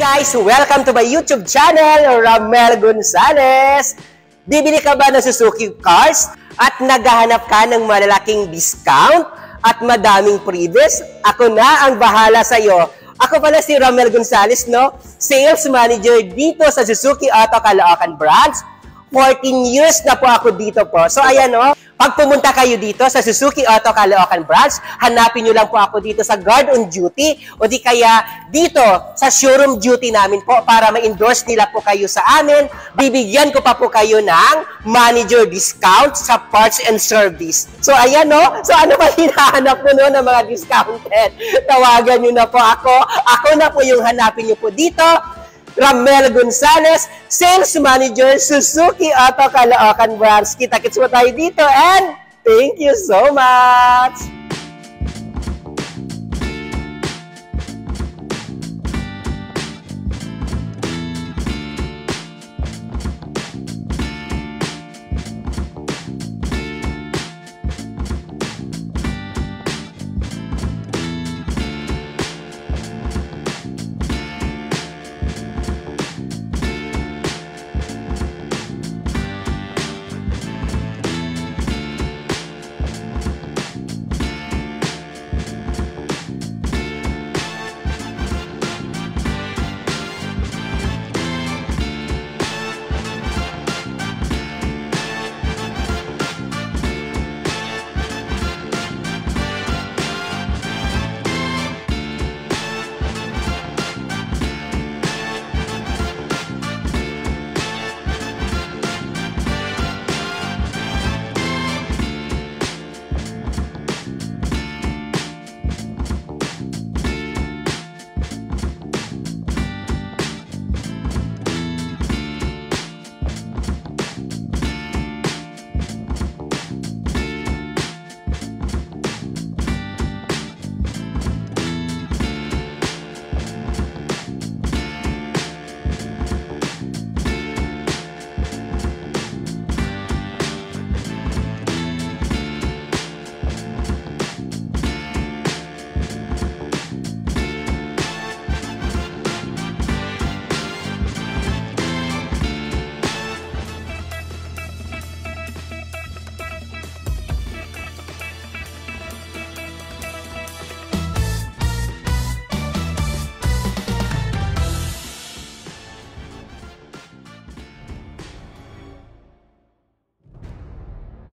guys! Welcome to my YouTube channel, Ramel Gonzales. Bibili ka ba ng Suzuki cars at naghahanap ka ng malalaking discount at madaming previous? Ako na ang bahala sa iyo. Ako pala si Ramel Gonzales, no? Sales Manager dito sa Suzuki Auto Caloocan Branch. 14 years na po ako dito po. So ayan, no? Pag pumunta kayo dito sa Suzuki Auto Caloocan Branch, hanapin nyo lang po ako dito sa guard on duty o di kaya dito sa showroom duty namin po para ma-endorse nila po kayo sa amin. Bibigyan ko pa po kayo ng manager discount sa parts and service. So ayan, no? So ano ba hinahanap mo no ng mga discounted? Tawagan nyo na po ako. Ako na po yung hanapin nyo po dito. Ramel Gonzales, Sales Manager, Suzuki Auto Caloocan Branch. Kita-kits mo tayo dito and thank you so much!